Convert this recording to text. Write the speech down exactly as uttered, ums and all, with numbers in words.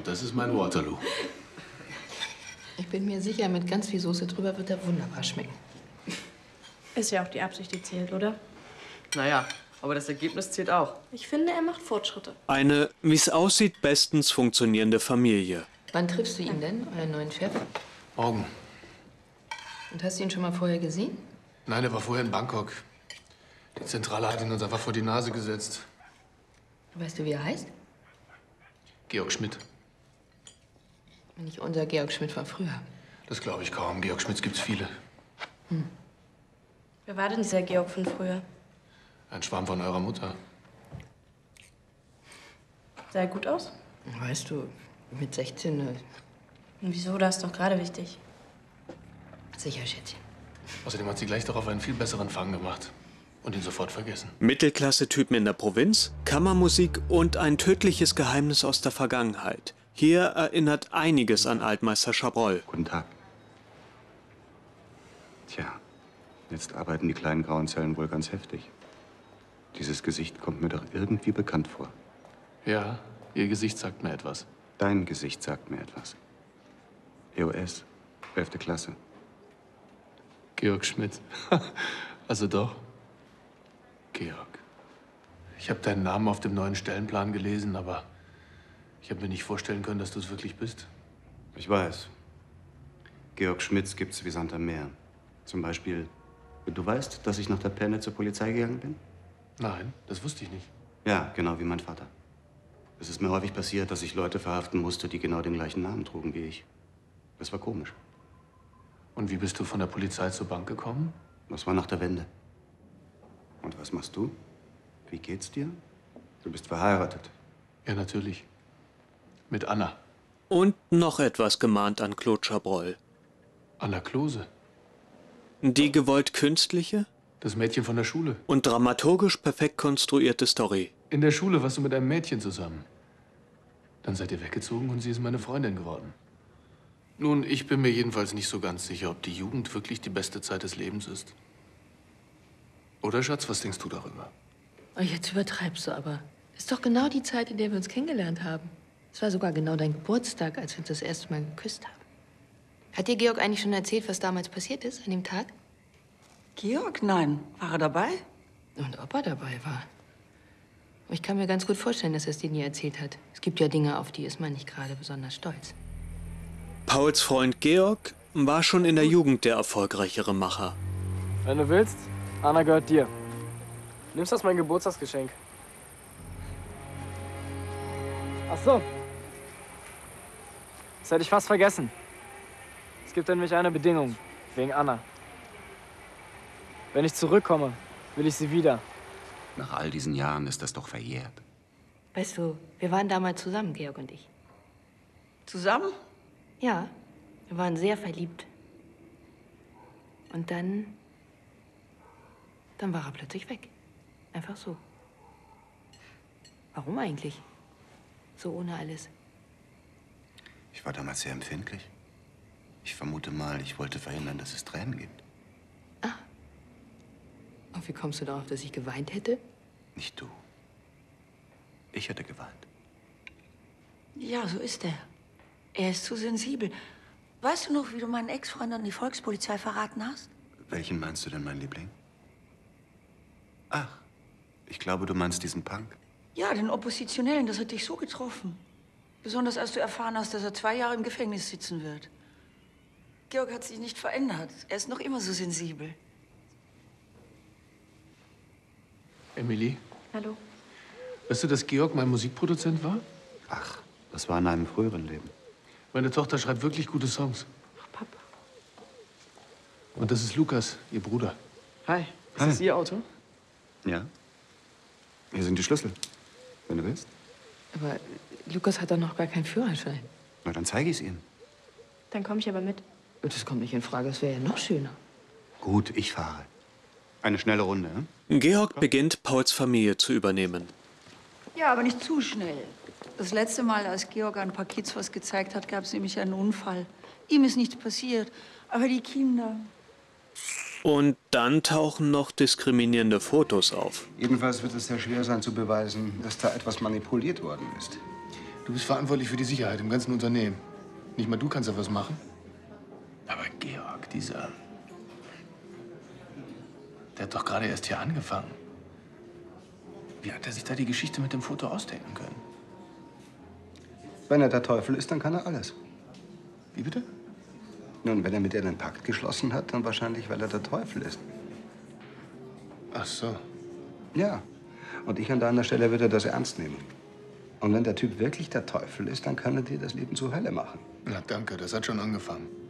das ist mein Waterloo. Ich bin mir sicher, mit ganz viel Soße drüber wird er wunderbar schmecken. Ist ja auch die Absicht, die zählt, oder? Naja, aber das Ergebnis zählt auch. Ich finde, er macht Fortschritte. Eine, wie es aussieht, bestens funktionierende Familie. Wann triffst du ihn denn, euren neuen Chef? Morgen. Und hast du ihn schon mal vorher gesehen? Nein, er war vorher in Bangkok. Die Zentrale hat ihn uns einfach vor die Nase gesetzt. Weißt du, wie er heißt? Georg Schmidt. Nicht unser Georg Schmidt von früher. Das glaube ich kaum. Georg Schmidts gibt's viele. Hm. Wer war denn dieser Georg von früher? Ein Schwarm von eurer Mutter. Sah er gut aus? Weißt du, mit sechzehn... Und wieso? Das ist doch gerade wichtig. Sicher, Schätzchen. Außerdem hat sie gleich darauf einen viel besseren Fang gemacht. Und ihn sofort vergessen. Mittelklasse-Typen in der Provinz, Kammermusik und ein tödliches Geheimnis aus der Vergangenheit. Hier erinnert einiges an Altmeister Chabrol. Guten Tag. Tja, jetzt arbeiten die kleinen grauen Zellen wohl ganz heftig. Dieses Gesicht kommt mir doch irgendwie bekannt vor. Ja, ihr Gesicht sagt mir etwas. Dein Gesicht sagt mir etwas. E O S, elfte Klasse. Georg Schmidt. Also doch. Georg. Ich habe deinen Namen auf dem neuen Stellenplan gelesen, aber ich habe mir nicht vorstellen können, dass du es wirklich bist. Ich weiß. Georg Schmidts gibt's wie Sand am Meer. Zum Beispiel, du weißt, dass ich nach der Penne zur Polizei gegangen bin? Nein, das wusste ich nicht. Ja, genau wie mein Vater. Es ist mir häufig passiert, dass ich Leute verhaften musste, die genau den gleichen Namen trugen wie ich. Das war komisch. Und wie bist du von der Polizei zur Bank gekommen? Das war nach der Wende. Und was machst du? Wie geht's dir? Du bist verheiratet. Ja, natürlich. Mit Anna. Und noch etwas gemahnt an Claude Chabrol. Anna Klose. Die gewollt künstliche? Das Mädchen von der Schule. Und dramaturgisch perfekt konstruierte Story. In der Schule warst du mit einem Mädchen zusammen. Dann seid ihr weggezogen und sie ist meine Freundin geworden. Nun, ich bin mir jedenfalls nicht so ganz sicher, ob die Jugend wirklich die beste Zeit des Lebens ist. Oder, Schatz, was denkst du darüber? Oh, jetzt übertreibst du aber. Ist doch genau die Zeit, in der wir uns kennengelernt haben. Es war sogar genau dein Geburtstag, als wir uns das erste Mal geküsst haben. Hat dir Georg eigentlich schon erzählt, was damals passiert ist, an dem Tag? Georg? Nein. War er dabei? Und ob er dabei war. Ich kann mir ganz gut vorstellen, dass er es dir nie erzählt hat. Es gibt ja Dinge, auf die ist man nicht gerade besonders stolz. Pauls Freund Georg war schon in der Jugend der erfolgreichere Macher. Wenn du willst, Anna gehört dir. Nimmst das mein Geburtstagsgeschenk? Ach so. Das hätte ich fast vergessen. Es gibt nämlich eine Bedingung. Wegen Anna. Wenn ich zurückkomme, will ich sie wieder. Nach all diesen Jahren ist das doch verjährt. Weißt du, wir waren damals zusammen, Georg und ich. Zusammen? Ja, wir waren sehr verliebt. Und dann... Dann war er plötzlich weg. Einfach so. Warum eigentlich? So ohne alles. Ich war damals sehr empfindlich. Ich vermute mal, ich wollte verhindern, dass es Tränen gibt. Ah. Und wie kommst du darauf, dass ich geweint hätte? Nicht du. Ich hätte geweint. Ja, so ist er. Er ist zu sensibel. Weißt du noch, wie du meinen Ex-Freund an die Volkspolizei verraten hast? Welchen meinst du denn, mein Liebling? Ach, ich glaube, du meinst diesen Punk. Ja, den Oppositionellen, das hat dich so getroffen. Besonders als du erfahren hast, dass er zwei Jahre im Gefängnis sitzen wird. Georg hat sich nicht verändert. Er ist noch immer so sensibel. Emily? Hallo. Weißt du, dass Georg mein Musikproduzent war? Ach, das war in einem früheren Leben. Meine Tochter schreibt wirklich gute Songs. Ach, Papa. Und das ist Lukas, ihr Bruder. Hi. Ist Hi. das Ihr Auto? Ja. Hier sind die Schlüssel, wenn du willst. Aber Lukas hat doch noch gar keinen Führerschein. Na, dann zeige ich es Ihnen. Dann komme ich aber mit. Das kommt nicht in Frage, das wäre ja noch schöner. Gut, ich fahre. Eine schnelle Runde, hm? Georg beginnt, Pauls Familie zu übernehmen. Ja, aber nicht zu schnell. Das letzte Mal, als Georg ein paar Kids was gezeigt hat, gab es nämlich einen Unfall. Ihm ist nichts passiert, aber die Kinder... Und dann tauchen noch diskriminierende Fotos auf. Jedenfalls wird es sehr schwer sein zu beweisen, dass da etwas manipuliert worden ist. Du bist verantwortlich für die Sicherheit im ganzen Unternehmen. Nicht mal du kannst da was machen. Aber Georg, dieser... Der hat doch gerade erst hier angefangen. Wie hat er sich da die Geschichte mit dem Foto ausdenken können? Wenn er der Teufel ist, dann kann er alles. Wie bitte? Nun, wenn er mit ihr einen Pakt geschlossen hat, dann wahrscheinlich, weil er der Teufel ist. Ach so. Ja. Und ich an deiner Stelle würde das ernst nehmen. Und wenn der Typ wirklich der Teufel ist, dann kann er dir das Leben zur Hölle machen. Na danke, das hat schon angefangen.